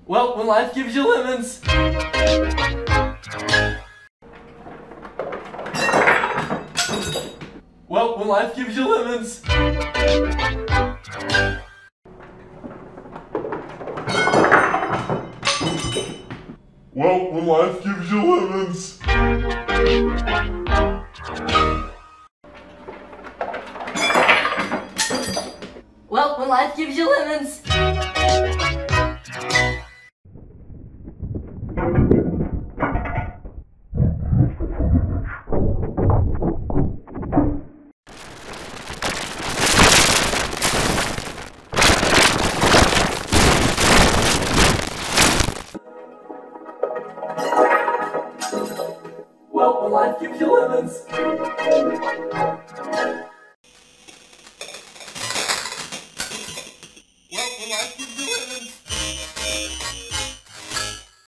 Well, when life gives you lemons. Well, when life gives you lemons. Well, when life gives you lemons. Well, when life gives you lemons. Well, when life gives you lemons. Well, when life gives